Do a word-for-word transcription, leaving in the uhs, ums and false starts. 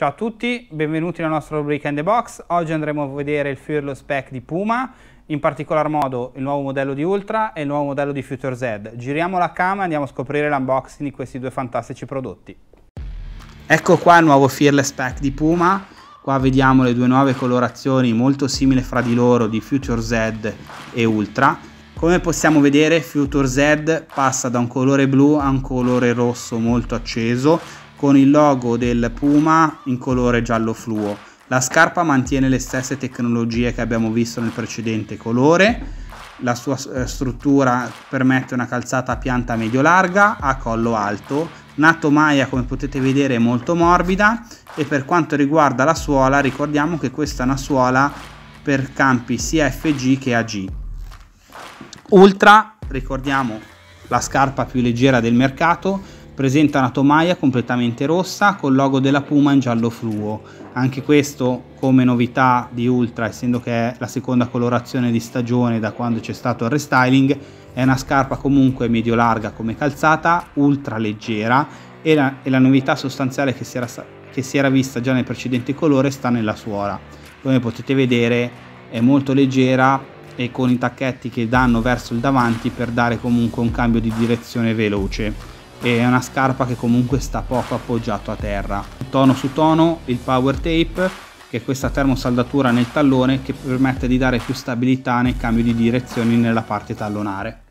Ciao a tutti, benvenuti nella nostra rubrica In The Box. Oggi andremo a vedere il Fearless Pack di Puma, in particolar modo il nuovo modello di Ultra e il nuovo modello di Future Z. Giriamo la cam e andiamo a scoprire l'unboxing di questi due fantastici prodotti. Ecco qua il nuovo Fearless Pack di Puma. Qua vediamo le due nuove colorazioni molto simili fra di loro di Future Z e Ultra. Come possiamo vedere, Future Z passa da un colore blu a un colore rosso molto acceso, con il logo del Puma in colore giallo fluo. La scarpa mantiene le stesse tecnologie che abbiamo visto nel precedente colore. La sua eh, struttura permette una calzata a pianta medio-larga a collo alto. Una tomaia, come potete vedere, è molto morbida, e per quanto riguarda la suola ricordiamo che questa è una suola per campi sia F G che A G. Ultra, ricordiamo, la scarpa più leggera del mercato, presenta una tomaia completamente rossa con il logo della Puma in giallo fluo. Anche questo come novità di Ultra, essendo che è la seconda colorazione di stagione da quando c'è stato il restyling. È una scarpa comunque medio larga come calzata, ultra leggera, e la, e la novità sostanziale che si, era, che si era vista già nel precedente colore sta nella suola. Come potete vedere è molto leggera e con i tacchetti che danno verso il davanti per dare comunque un cambio di direzione veloce. È una scarpa che comunque sta poco appoggiato a terra. Tono su tono il Power Tape, che è questa termosaldatura nel tallone che permette di dare più stabilità nel cambio di direzioni nella parte tallonare.